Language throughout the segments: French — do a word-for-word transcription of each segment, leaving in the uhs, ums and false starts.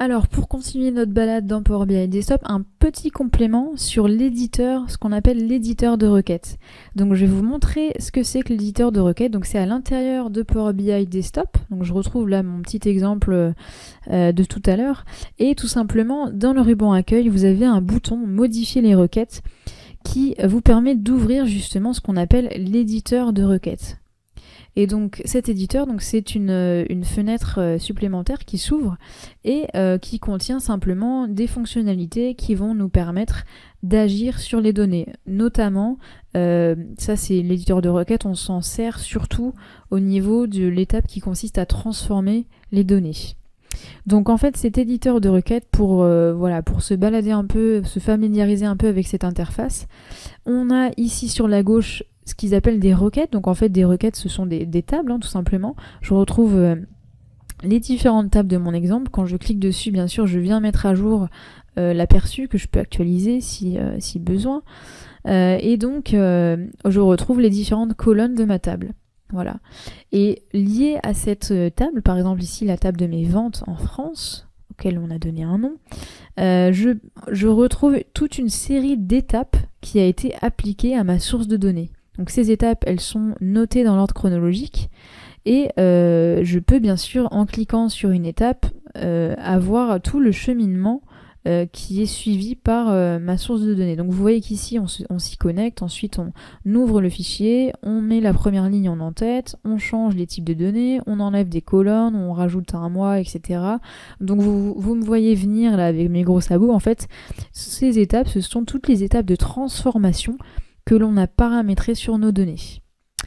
Alors, pour continuer notre balade dans Power B I Desktop, un petit complément sur l'éditeur, ce qu'on appelle l'éditeur de requêtes. Donc, je vais vous montrer ce que c'est que l'éditeur de requêtes. Donc, c'est à l'intérieur de Power B I Desktop. Donc, je retrouve là mon petit exemple euh, de tout à l'heure. Et tout simplement, dans le ruban accueil, vous avez un bouton modifier les requêtes qui vous permet d'ouvrir justement ce qu'on appelle l'éditeur de requêtes. Et donc cet éditeur, donc c'est une, une fenêtre euh, supplémentaire qui s'ouvre et euh, qui contient simplement des fonctionnalités qui vont nous permettre d'agir sur les données. Notamment, euh, ça c'est l'éditeur de requête, on s'en sert surtout au niveau de l'étape qui consiste à transformer les données. Donc en fait cet éditeur de requête, pour, euh, voilà, pour se balader un peu, se familiariser un peu avec cette interface, on a ici sur la gauche ce qu'ils appellent des requêtes. Donc en fait des requêtes ce sont des, des tables hein, tout simplement. Je retrouve euh, les différentes tables de mon exemple. Quand je clique dessus, bien sûr je viens mettre à jour euh, l'aperçu que je peux actualiser si, euh, si besoin. Euh, et donc euh, je retrouve les différentes colonnes de ma table. Voilà. Et lié à cette table, par exemple ici la table de mes ventes en France, auquel on a donné un nom, euh, je, je retrouve toute une série d'étapes qui a été appliquée à ma source de données. Donc ces étapes, elles sont notées dans l'ordre chronologique et euh, je peux bien sûr, en cliquant sur une étape, euh, avoir tout le cheminement euh, qui est suivi par euh, ma source de données. Donc vous voyez qu'ici, on, on s'y connecte, ensuite on ouvre le fichier, on met la première ligne en en-tête, on change les types de données, on enlève des colonnes, on rajoute un mois, et cetera. Donc vous, vous me voyez venir là avec mes gros sabots. En fait, ces étapes, ce sont toutes les étapes de transformation que l'on a paramétré sur nos données.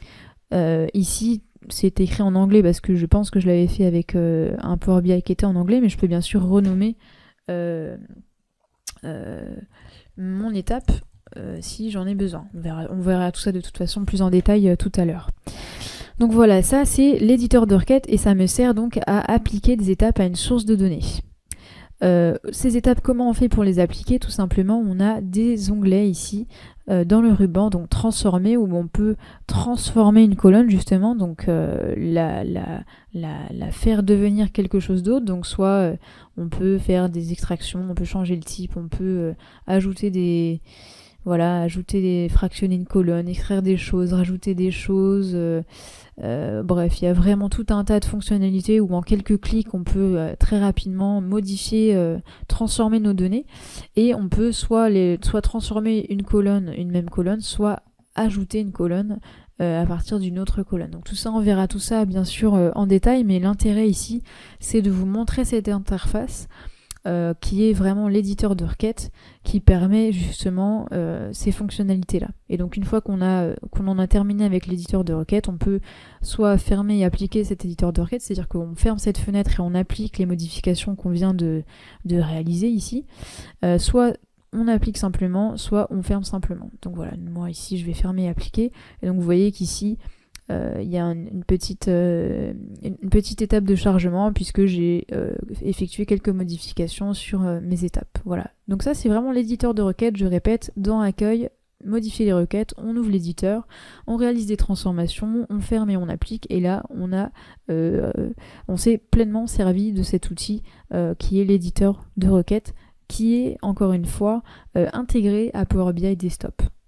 Euh, ici, c'est écrit en anglais parce que je pense que je l'avais fait avec euh, un Power B I qui était en anglais, mais je peux bien sûr renommer euh, euh, mon étape euh, si j'en ai besoin. On verra, on verra tout ça de toute façon plus en détail euh, tout à l'heure. Donc voilà, ça c'est l'éditeur de requête et ça me sert donc à appliquer des étapes à une source de données. Euh, ces étapes, comment on fait pour les appliquer? Tout simplement, on a des onglets ici euh, dans le ruban, donc transformer, où on peut transformer une colonne justement, donc euh, la, la, la, la faire devenir quelque chose d'autre. Donc soit euh, on peut faire des extractions, on peut changer le type, on peut euh, ajouter des... Voilà, ajouter des, fractionner une colonne, extraire des choses, rajouter des choses, euh, euh, bref, il y a vraiment tout un tas de fonctionnalités où en quelques clics on peut euh, très rapidement modifier, euh, transformer nos données et on peut soit, les, soit transformer une colonne, une même colonne, soit ajouter une colonne euh, à partir d'une autre colonne. Donc tout ça, on verra tout ça bien sûr euh, en détail, mais l'intérêt ici c'est de vous montrer cette interface Euh, qui est vraiment l'éditeur de requête qui permet justement euh, ces fonctionnalités là. Et donc une fois qu'on a qu'on en a terminé avec l'éditeur de requête, on peut soit fermer et appliquer cet éditeur de requête, c'est-à-dire qu'on ferme cette fenêtre et on applique les modifications qu'on vient de, de réaliser ici, euh, soit on applique simplement, soit on ferme simplement. Donc voilà, moi ici je vais fermer et appliquer, et donc vous voyez qu'ici il euh, y a un, une, petite, euh, une petite étape de chargement puisque j'ai euh, effectué quelques modifications sur euh, mes étapes. Voilà. Donc ça c'est vraiment l'éditeur de requête, je répète, dans accueil, modifier les requêtes, on ouvre l'éditeur, on réalise des transformations, on ferme et on applique, et là on a euh, on s'est pleinement servi de cet outil euh, qui est l'éditeur de requête, qui est encore une fois euh, intégré à Power B I Desktop.